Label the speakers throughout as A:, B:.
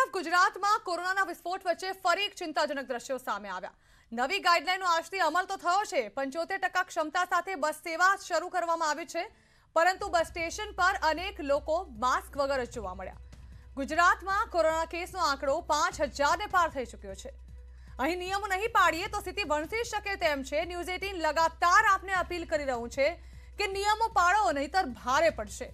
A: તરફ ગુજરાતમાં કોરોનાના વિસ્ફોટ વચ્ચે ફરી એક ચિંતાજનક દ્રશ્યો સામે આવ્યા। નવી ગાઈડલાઈનનો આજથી અમલ તો થયો છે। 75% ક્ષમતા સાથે બસ સેવા શરૂ કરવામાં આવી છે, પરંતુ બસ સ્ટેશન પર અનેક લોકો માસ્ક વગર જ જોવા મળ્યા। ગુજરાતમાં કોરોના કેસનો આંકડો 5000ને પાર થઈ ચૂક્યો છે। અહીં નિયમો નહીં પાડીએ તો સ્થિતિ વણસી શકે તેમ છે। ન્યૂઝ 18 લગાતાર આપને અપીલ કરી રહ્યું છે કે નિયમો પાળો, નહીતર ભારે પડશે।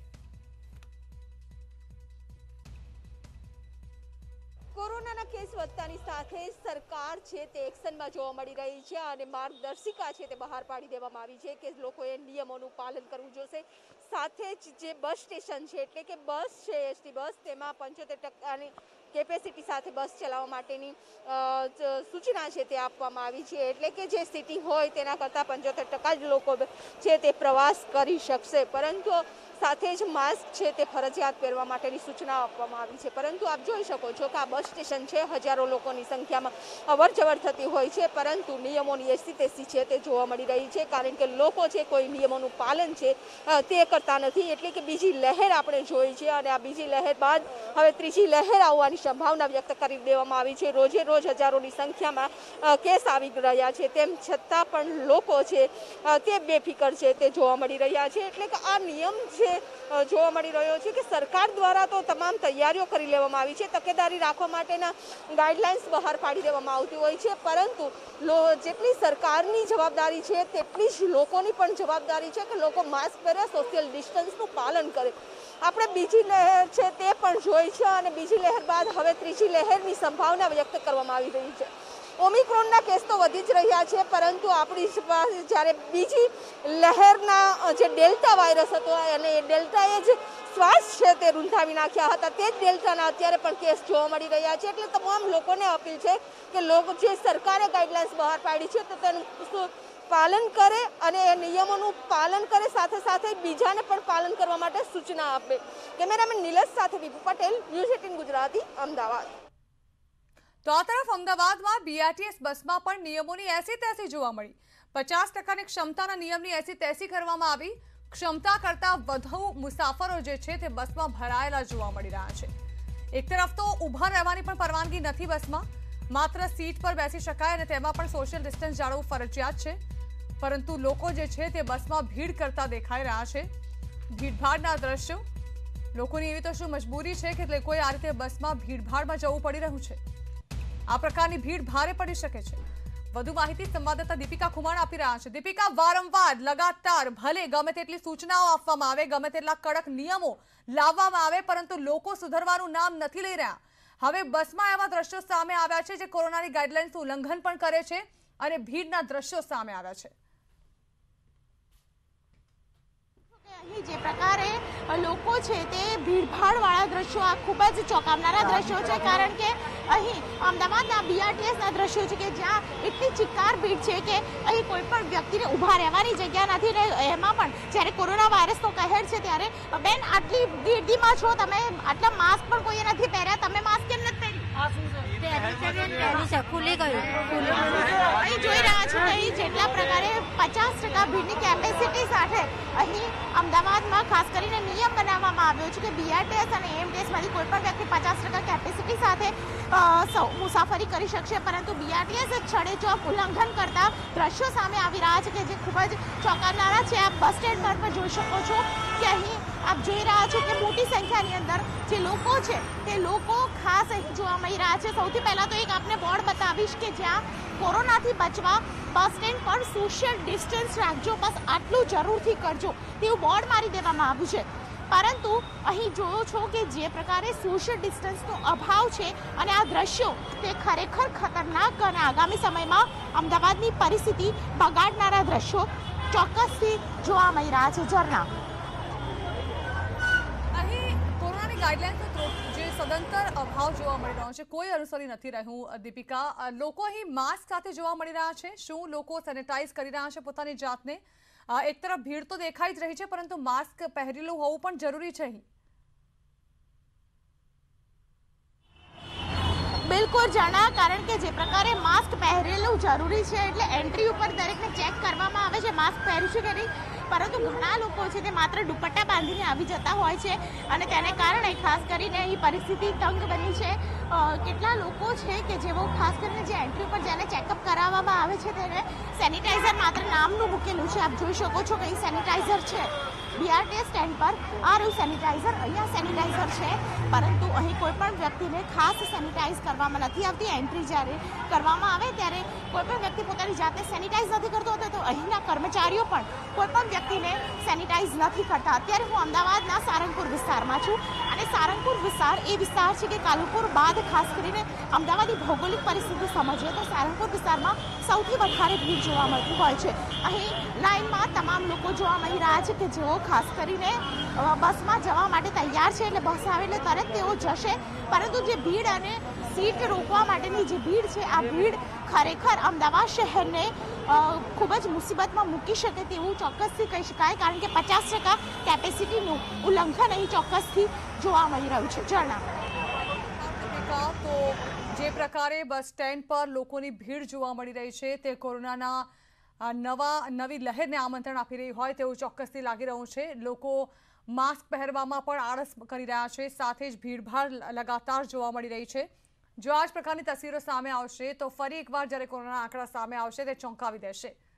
B: કોરોનાના કેસ વધતાની સાથે સરકાર છે તે એક્શનમાં જોવા મળી રહી છે અને માર્ગદર્શિકા છે તે બહાર પાડી દેવામાં આવી છે કે લોકોએ નિયમોનું પાલન કરવું જોશે। સાથે જ જે બસ સ્ટેશન છે એટલે કે બસ છે એસટી બસ, તેમાં 75%ની કેપેસિટી સાથે બસ ચલાવવા માટેની સૂચના છે તે આપવામાં આવી છે। એટલે કે જે સિટી હોય તેના કરતાં 75% જ લોકો છે તે પ્રવાસ કરી શકશે, પરંતુ સાથે જ માસ્ક છે તે ફરજિયાત પહેરવા માટેની સૂચના આપવામાં આવી છે। પરંતુ આપ જોઈ શકો છો કે આ બસ સ્ટેશન છે, હજારો લોકોની સંખ્યામાં અવરજવર થતી હોય છે, પરંતુ નિયમોની એસી તેસી છે તે જોવા મળી રહી છે, કારણ કે લોકો છે કોઈ નિયમોનું પાલન છે તે કરતા નથી। એટલે કે બીજી લહેર આપણે જોઈ છે અને આ બીજી લહેર બાદ હવે ત્રીજી લહેર આવવાની સંભાવના વ્યક્ત કરી દેવામાં આવી છે। રોજે રોજ હજારોની સંખ્યામાં કેસ આવી રહ્યા છે, તેમ છતાં પણ લોકો છે તે બેફિકર છે તે જોવા મળી રહ્યા છે। એટલે કે આ નિયમ છે જોવા મળી રહ્યો છે કે સરકાર દ્વારા તો તમામ તૈયારીઓ કરી લેવામાં આવી છે, તકેદારી રાખવા માટેના ગાઈડલાઇન્સ બહાર પાડી દેવામાં આવતી હોય છે, પરંતુ જેટલી સરકારની જવાબદારી છે તેટલી જ લોકોની પણ જવાબદારી છે કે લોકો માસ્ક પહેરે, સોશિયલ ડિસ્ટન્સનું પાલન કરે। આપણે બીજી લહેર છે તે પણ જોઈ છે અને બીજી લહેર બાદ હવે ત્રીજી લહેરની સંભાવના વ્યક્ત કરવામાં આવી રહી છે। ઓમિક્રોનના કેસ તો વધી જ રહ્યા છે, પરંતુ આપણી પાસે જ્યારે બીજી લહેરના જે ડેલ્ટા વાયરસ હતો અને એ ડેલ્ટાએ જ શ્વાસ છે તે રૂંધાવી નાખ્યા હતા, તે જ ડેલ્ટાના અત્યારે પણ કેસ જોવા મળી રહ્યા છે। એટલે તમામ લોકોને અપીલ છે કે લોકો જે સરકારે ગાઈડલાઇન્સ બહાર પાડી છે તો તેનું પાલન કરે અને એ નિયમોનું પાલન કરે, સાથે સાથે બીજાને પણ પાલન કરવા માટે સૂચના આપે। કેમેરામેન નિલેશ સાથે વિભુ પટેલ, ન્યૂઝ 18 ગુજરાતી, અમદાવાદ।
A: તો આ તરફ અમદાવાદમાં બીઆરટીએસ બસમાં પણ નિયમોની એસી તેસી જોવા મળી। 50%ની ક્ષમતાના નિયમની એસી તેસી કરવામાં આવી। ક્ષમતા કરતાં વધુ મુસાફરો જે છે તે બસમાં ભરાયેલા જોવા મળી રહ્યા છે। એક તરફ તો ઊભા રહેવાની પણ પરવાનગી નથી બસમાં, માત્ર સીટ પર બેસી શકાય અને તેમાં પણ સોશિયલ ડિસ્ટન્સ જાળવવું ફરજિયાત છે, પરંતુ લોકો જે છે તે બસમાં ભીડ કરતા દેખાઈ રહ્યા છે। ભીડભાડના દ્રશ્યો, લોકોની એવી તો શું મજબૂરી છે કે લોકોએ આ રીતે બસમાં ભીડભાડમાં જવું પડી રહ્યું છે। આ પ્રકારની ભીડ ભારે પડી શકે છે। વધુ માહિતી સંવાદદાતા દીપિકા ખુમાણ આપી રહ્યા છે। દીપિકા, વારંવાર લગાતાર ભલે ગમે તેટલી સૂચનાઓ આપવામાં આવે, ગમે તેટલા કડક નિયમો લાવવામાં આવે, પરંતુ લોકો સુધરવાનું નામ નથી લઈ રહ્યા। હવે બસમાં એવા દ્રશ્યો સામે આવ્યા છે જે કોરોનાની ગાઈડલાઇન્સનું ઉલ્લંઘન પણ કરે છે અને ભીડના દ્રશ્યો સામે આવ્યા છે।
C: અહીં જે પ્રકારે લોકો છે તે ભીડભાડવાળા દ્રશ્યો આ ખૂબ જ ચોંકાવનારા દ્રશ્યો છે, કારણ કે અહીં અમદાવાદના બીઆરટીએસના દ્રશ્યો છે કે જ્યાં એટલી ચિક્કાર ભીડ છે કે અહીં કોઈ પણ વ્યક્તિને ઊભા રહેવાની જગ્યા નથી ને એમાં પણ જ્યારે કોરોના વાયરસનો કહેર છે ત્યારે બેન આટલી ગીર્દીમાં છો તમે, આટલા માસ્ક પણ કોઈએ નથી પહેર્યા, તમે માસ્ક કેમ નથી પહેર્યું? અહીં જોઈ રહ્યા છો અહીં જેટલા પ્રકારે 50% ભીડની કેપેસિટી સાથે અહીં અમદાવાદમાં ખાસ કરીને નિયમ બનાવવામાં આવ્યો છે કે બીઆરટીએસ અને એએમટીએસમાંથી કોઈ પણ વ્યક્તિ 50% કેપેસિટી સાથે મુસાફરી કરી શકશે, પરંતુ બીઆરટીએસ છડેચોક ઉલ્લંઘન કરતા દ્રશ્યો સામે આવી રહ્યા છે કે જે ખૂબ જ ચોંકાવનારા છે। આપ બસ સ્ટેન્ડ પર પણ જોઈ શકો છો કે અહીં આપ જોઈ રહ્યા છો કે મોટી સંખ્યાની અંદર જે લોકો છે તે લોકો ખાસ અહીં જોવા મળી રહ્યા છે। સૌથી પહેલાં તો એક આપને બોર્ડ બતાવીશ કે જ્યાં કોરોનાથી બચવા બસ સ્ટેન્ડ પર સોશિયલ ડિસ્ટન્સ રાખજો, બસ આટલું જરૂરથી કરજો તેવું બોર્ડ મારી દેવામાં આવ્યું છે, પરંતુ અહીં જોયો છો કે જે પ્રકારે સોશિયલ ડિસ્ટન્સનો અભાવ છે અને આ દ્રશ્યો તે ખરેખર ખતરનાક અને આગામી સમયમાં અમદાવાદની પરિસ્થિતિ બગાડનારા દ્રશ્યો ચોક્કસથી જોવા મળી રહ્યા છે। ઝરના,
A: અહીં કોરોનાની ગાઈડલાઇન્સનો જે સદંતર અભાવ જોવા મળી રહ્યો છે, કોઈ અનુસરી નથી રહ્યું। દીપિકા, લોકો અહીં માસ્ક સાથે જોવા મળી રહ્યા છે, શું લોકો સેનેટાઈઝ કરી રહ્યા છે પોતાની જાતને? એક તરફ ભીડ તો દેખાઈ જ રહી છે, પરંતુ માસ્ક પહેરેલું હોવું પણ જરૂરી છે અહીં।
C: બિલકુલ જાણા, કારણ કે જે પ્રકારે માસ્ક પહેરેલું જરૂરી છે એટલે એન્ટ્રી ઉપર દરેકને ચેક કરવામાં આવે છે માસ્ક પહેર્યું છે કે નહીં, પરંતુ ઘણા લોકો છે તે માત્ર દુપટ્ટા બાંધીને આવી જતા હોય છે અને તેને કારણે ખાસ કરીને અહીં પરિસ્થિતિ તંગ બની છે. કેટલા લોકો છે કે જેઓ ખાસ કરીને જે એન્ટ્રી પર જેને ચેકઅપ કરાવવામાં આવે છે તેને સેનિટાઈઝર માત્ર નામનું મૂકેલું છે. આપ જોઈ શકો છો કે અહીં સેનિટાઈઝર છે. BRTS સ્ટેન્ડ પર આ રહ્યું સેનિટાઈઝર, અહીંયા સેનિટાઈઝર છે, પરંતુ અહીં કોઈ પણ વ્યક્તિને ખાસ સેનિટાઈઝ કરવામાં નથી આવતી. એન્ટ્રી જ્યારે કરવામાં આવે ત્યારે કોઈ પણ વ્યક્તિ પોતાની જાતને સેનિટાઈઝ નથી કરતો હતો, તો અહીંના કર્મચારીઓ પણ કોઈ પણ વ્યક્તિને સેનિટાઈઝ નથી કરતા. અત્યારે હું અમદાવાદના સારંગપુર વિસ્તારમાં છું અને સારંગપુર વિસ્તાર એ વિસ્તાર છે કે કાલુપુર બાદ ખાસ કરીને અમદાવાદની ભૌગોલિક પરિસ્થિતિ સમજીએ તો સારંગપુર વિસ્તારમાં સૌથી વધારે ભીડ જોવા મળતી હોય છે. અહીં લાઇનમાં તમામ લોકો જોવા મળી રહ્યા છે કે જેઓ ખાસ કરીને બસમાં જવા માટે તૈયાર છે, એટલે બસ આવે એટલે તરત તેઓ જશે, પરંતુ જે ભીડ અને સીટ રોકવા માટેની જે ભીડ છે આ ભીડ ખરેખર અમદાવાદ શહેરને ખૂબ જ મુસીબતમાં મૂકી શકે તેવું ચોક્કસથી કહી શકાય, કારણ કે 50% કેપેસિટીનું ઉલ્લંઘન અહીં ચોક્કસથી જોવા મળી રહ્યું છે.
A: તો જે પ્રકારે બસ સ્ટેન્ડ પર લોકોની ભીડ જોવા મળી રહી છે તે કોરોનાના નવી લહેરને આમંત્રણ આપી રહી હોય તેવું ચોક્કસથી લાગી રહ્યું છે. લોકો માસ્ક પહેરવામાં પણ આળસ કરી રહ્યા છે, સાથે જ ભીડભાડ લગાતાર જોવા મળી રહી છે. જો આ જ પ્રકારની તસવીરો સામે આવશે તો ફરી એકવાર જ્યારે કોરોના આંકડા સામે આવશે તે ચોંકાવી દેશે.